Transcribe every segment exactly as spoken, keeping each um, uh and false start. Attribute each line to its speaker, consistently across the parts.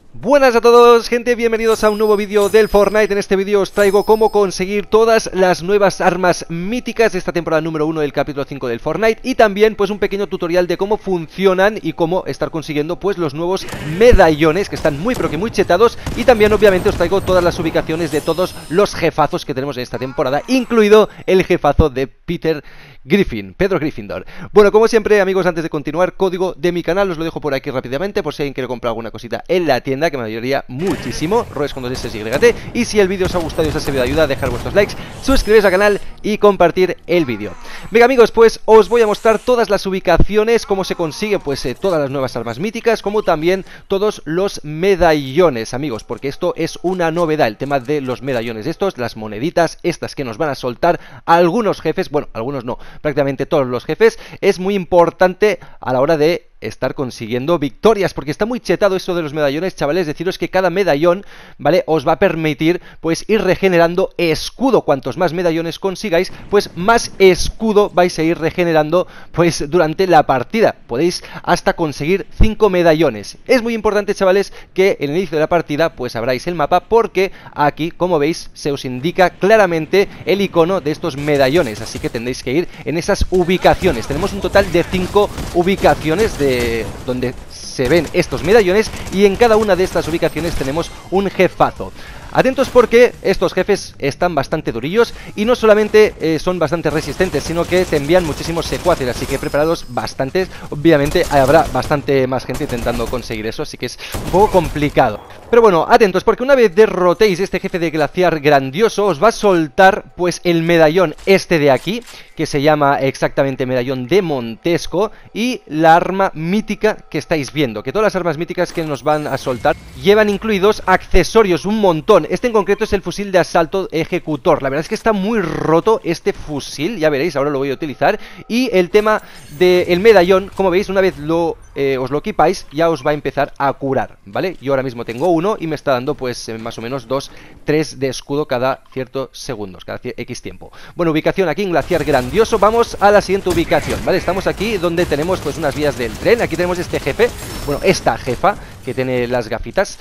Speaker 1: Buenas a todos, gente, bienvenidos a un nuevo vídeo del Fortnite. En este vídeo os traigo cómo conseguir todas las nuevas armas míticas de esta temporada número uno del capítulo cinco del Fortnite. Y también pues un pequeño tutorial de cómo funcionan y cómo estar consiguiendo pues los nuevos medallones, que están muy pero que muy chetados. Y también obviamente os traigo todas las ubicaciones de todos los jefazos que tenemos en esta temporada, incluido el jefazo de Peter Griffin, Pedro Gryffindor. Bueno, como siempre, amigos, antes de continuar, código de mi canal, os lo dejo por aquí rápidamente, por si alguien quiere comprar alguna cosita en la tienda, que me ayudaría muchísimo, Roes con dos S Y T. Y si el vídeo os ha gustado y os ha servido de ayuda, dejar vuestros likes, suscribiros al canal y compartir el vídeo. Venga, amigos, pues os voy a mostrar todas las ubicaciones, cómo se consigue pues eh, todas las nuevas armas míticas, como también todos los medallones, amigos, porque esto es una novedad, el tema de los medallones estos, las moneditas estas que nos van a soltar algunos jefes, bueno, algunos no, prácticamente todos los jefes. Es muy importante a la hora de estar consiguiendo victorias, porque está muy chetado eso de los medallones, chavales. Deciros que cada medallón, ¿vale?, os va a permitir pues ir regenerando escudo. Cuantos más medallones consigáis, pues más escudo vais a ir regenerando pues durante la partida. Podéis hasta conseguir cinco medallones. Es muy importante, chavales, que en el inicio de la partida pues abráis el mapa, porque aquí, como veis, se os indica claramente el icono de estos medallones, así que tendréis que ir en esas ubicaciones. Tenemos un total de cinco ubicaciones de donde se ven estos medallones, y en cada una de estas ubicaciones tenemos un jefazo. Atentos, porque estos jefes están bastante durillos y no solamente eh, son bastante resistentes, sino que te envían muchísimos secuaces, así que preparados bastantes. Obviamente habrá bastante más gente intentando conseguir eso, así que es un poco complicado. Pero bueno, atentos, porque una vez derrotéis este jefe de glaciar grandioso, os va a soltar pues el medallón este de aquí, que se llama exactamente medallón de Montesco, y la arma mítica que estáis viendo, que todas las armas míticas que nos van a soltar llevan incluidos accesorios, un montón. Este en concreto es el fusil de asalto ejecutor. La verdad es que está muy roto este fusil, ya veréis, ahora lo voy a utilizar. Y el tema del medallón, como veis, una vez lo, eh, os lo equipáis, ya os va a empezar a curar, ¿vale? Yo ahora mismo tengo uno y me está dando pues eh, más o menos dos, tres de escudo cada ciertos segundos, cada X tiempo. Bueno, ubicación aquí en Glaciar Grandioso. Vamos a la siguiente ubicación, ¿vale? Estamos aquí donde tenemos pues unas vías del tren. Aquí tenemos este jefe, bueno, esta jefa que tiene las gafitas.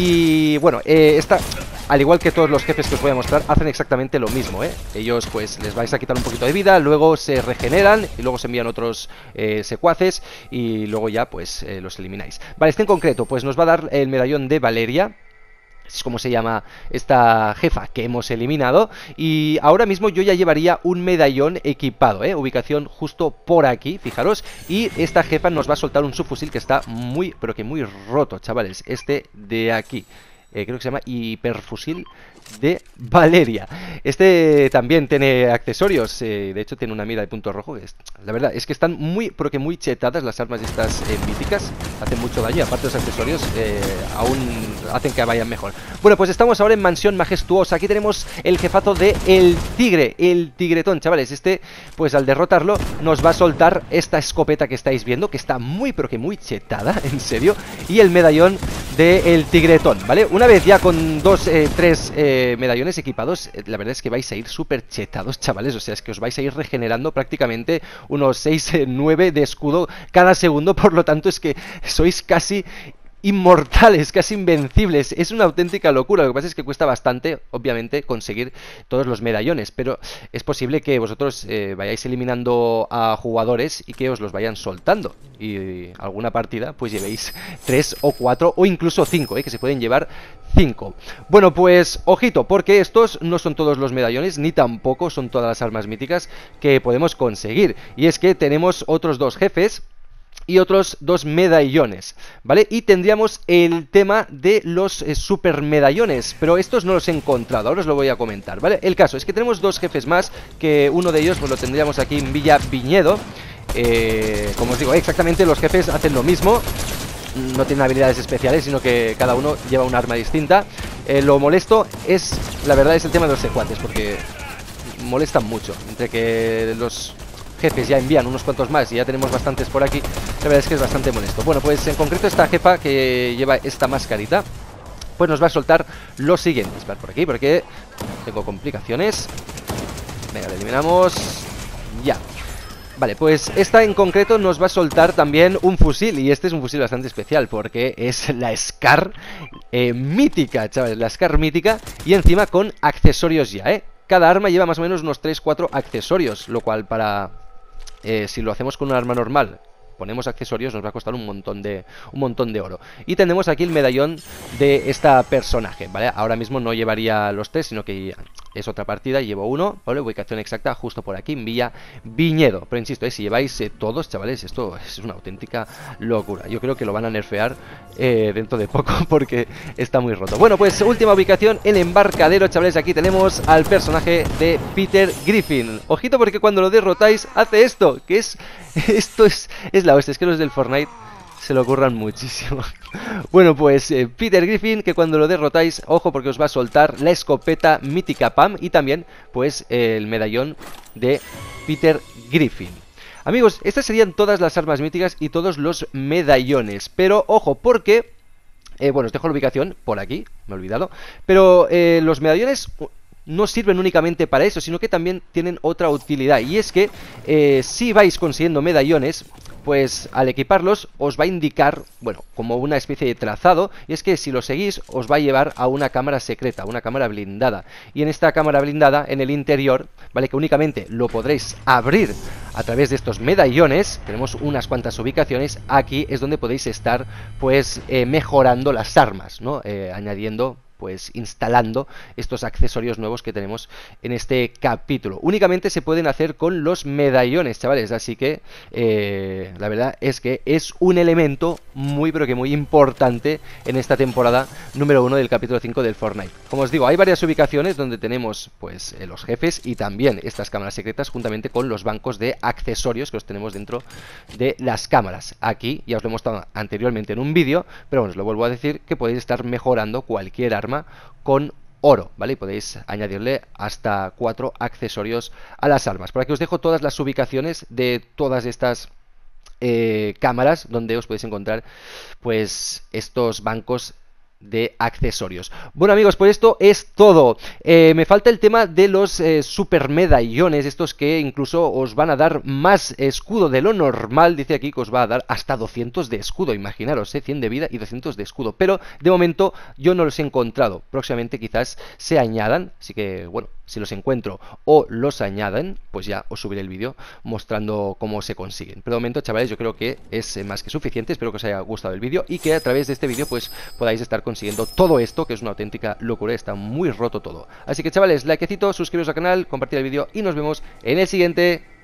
Speaker 1: Y bueno, eh, esta, al igual que todos los jefes que os voy a mostrar, hacen exactamente lo mismo, ¿eh? Ellos pues les vais a quitar un poquito de vida, luego se regeneran y luego se envían otros eh, secuaces y luego ya pues eh, los elimináis. Vale, este en concreto pues nos va a dar el medallón de Valeria, es como se llama esta jefa que hemos eliminado. Y ahora mismo yo ya llevaría un medallón equipado, ¿eh? Ubicación justo por aquí, fijaros. Y esta jefa nos va a soltar un subfusil que está muy, pero que muy roto, chavales. Este de aquí, eh, creo que se llama hiperfusil de Valeria. Este también tiene accesorios, eh, de hecho tiene una mira de punto rojo, que es, la verdad es que están muy, pero que muy chetadas las armas estas eh, míticas. Hacen mucho daño y aparte los accesorios eh, aún hacen que vayan mejor. Bueno, pues estamos ahora en Mansión Majestuosa. Aquí tenemos el jefazo de El Tigre, el Tigretón, chavales. Este, pues al derrotarlo nos va a soltar esta escopeta que estáis viendo, que está muy, pero que muy chetada, en serio. Y el medallón de El Tigretón, ¿vale? Una vez ya con dos, eh, tres eh, medallones equipados, eh, la verdad es que vais a ir súper chetados, chavales. O sea, es que os vais a ir regenerando prácticamente unos seis, nueve de escudo cada segundo. Por lo tanto, es que sois casi inmortales, casi invencibles. Es una auténtica locura. Lo que pasa es que cuesta bastante, obviamente, conseguir todos los medallones, pero es posible que vosotros eh, vayáis eliminando a jugadores y que os los vayan soltando, y alguna partida pues llevéis tres o cuatro o incluso cinco, eh, que se pueden llevar cinco. Bueno, pues ojito, porque estos no son todos los medallones, ni tampoco son todas las armas míticas que podemos conseguir. Y es que tenemos otros dos jefes y otros dos medallones, ¿vale? Y tendríamos el tema de los eh, super medallones, pero estos no los he encontrado, ahora os lo voy a comentar, ¿vale? El caso es que tenemos dos jefes más, que uno de ellos pues lo tendríamos aquí en Villa Viñedo. eh, Como os digo, exactamente los jefes hacen lo mismo, no tienen habilidades especiales, sino que cada uno lleva un arma distinta. eh, Lo molesto es, la verdad, es el tema de los secuaces, porque molestan mucho. Entre que los jefes ya envían unos cuantos más y ya tenemos bastantes por aquí, la verdad es que es bastante molesto. Bueno, pues en concreto esta jefa que lleva esta mascarita pues nos va a soltar lo siguiente. Esperad por aquí, porque tengo complicaciones. Venga, le eliminamos. Ya. Vale, pues esta en concreto nos va a soltar también un fusil. Y este es un fusil bastante especial porque es la Scar eh, mítica, chavales. La Scar mítica y encima con accesorios ya, ¿eh? Cada arma lleva más o menos unos tres cuatro accesorios. Lo cual para... Eh, si lo hacemos con un arma normal, ponemos accesorios, nos va a costar un montón de un montón de oro. Y tenemos aquí el medallón de esta personaje, ¿vale? Ahora mismo no llevaría los tres, sino que es otra partida, llevo uno, ¿vale? Ubicación exacta justo por aquí, en Villa Viñedo. Pero insisto, ¿eh? Si lleváis eh, todos, chavales, esto es una auténtica locura. Yo creo que lo van a nerfear eh, dentro de poco porque está muy roto. Bueno, pues última ubicación, el embarcadero, chavales. Aquí tenemos al personaje de Peter Griffin. Ojito porque cuando lo derrotáis hace esto, que es... Esto es, es la hostia, es que los del Fortnite se lo ocurran muchísimo. Bueno, pues eh, Peter Griffin, que cuando lo derrotáis, ojo porque os va a soltar la escopeta mítica Pam y también pues eh, el medallón de Peter Griffin. Amigos, estas serían todas las armas míticas y todos los medallones. Pero ojo porque, eh, bueno, os dejo la ubicación por aquí, me he olvidado. Pero eh, los medallones... no sirven únicamente para eso, sino que también tienen otra utilidad. Y es que eh, si vais consiguiendo medallones, pues al equiparlos os va a indicar, bueno, como una especie de trazado. Y es que si lo seguís os va a llevar a una cámara secreta, una cámara blindada. Y en esta cámara blindada, en el interior, vale, que únicamente lo podréis abrir a través de estos medallones. Tenemos unas cuantas ubicaciones. Aquí es donde podéis estar, pues, eh, mejorando las armas, ¿no? Eh, añadiendo... pues instalando estos accesorios nuevos que tenemos en este capítulo. Únicamente se pueden hacer con los medallones, chavales, así que eh, la verdad es que es un elemento muy pero que muy importante en esta temporada número uno del capítulo cinco del Fortnite. Como os digo, hay varias ubicaciones donde tenemos pues eh, los jefes y también estas cámaras secretas juntamente con los bancos de accesorios que los tenemos dentro de las cámaras. Aquí ya os lo he mostrado anteriormente en un vídeo, pero bueno, os lo vuelvo a decir que podéis estar mejorando cualquier arma con oro, ¿vale? Y podéis añadirle hasta cuatro accesorios a las armas. Por aquí os dejo todas las ubicaciones de todas estas eh, cámaras donde os podéis encontrar pues estos bancos de accesorios. Bueno, amigos, pues esto es todo. eh, Me falta el tema de los eh, super medallones, estos que incluso os van a dar más escudo de lo normal. Dice aquí que os va a dar hasta doscientos de escudo, imaginaros, eh, cien de vida y doscientos de escudo. Pero de momento yo no los he encontrado. Próximamente quizás se añadan, así que bueno, si los encuentro o los añaden, pues ya os subiré el vídeo mostrando cómo se consiguen. Pero de momento, chavales, yo creo que es eh, más que suficiente. Espero que os haya gustado el vídeo y que a través de este vídeo pues podáis estar consiguiendo todo esto, que es una auténtica locura. Está muy roto todo. Así que, chavales, likecito, suscribiros al canal, compartir el vídeo y nos vemos en el siguiente.